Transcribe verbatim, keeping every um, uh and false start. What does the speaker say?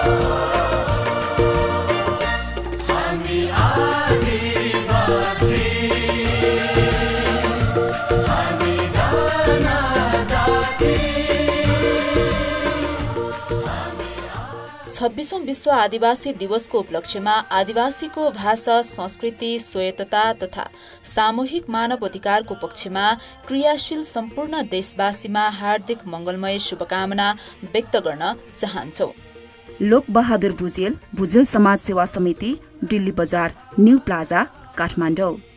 छब्बीसौं विश्व आदिवासी दिवसको उपलक्ष्यमा आदिवासीको भाषा, संस्कृति, स्वायत्तता तथा सामूहिक मानव अधिकारको पक्षमा क्रियाशील सम्पूर्ण देशवासीमा हार्दिक मंगलमय शुभकामना व्यक्त गर्न चाहन्छौ। लोक बहादुर भुजेल, भुजेल समाज सेवा समिति, दिल्ली बजार, न्यू प्लाजा, काठमाडौँ।